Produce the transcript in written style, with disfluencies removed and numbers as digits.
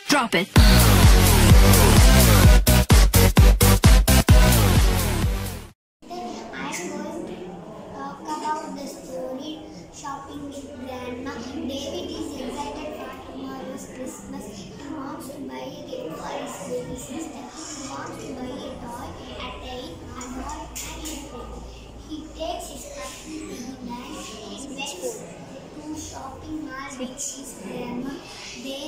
Drop it. About the story Shopping with Grandma. David is excited for tomorrow's Christmas. He wants to buy a gift for his baby sister. He wants to buy a toy, a tail, a doll, and a pen. He takes his puppy in hand and went to shopping mall with his grandma. They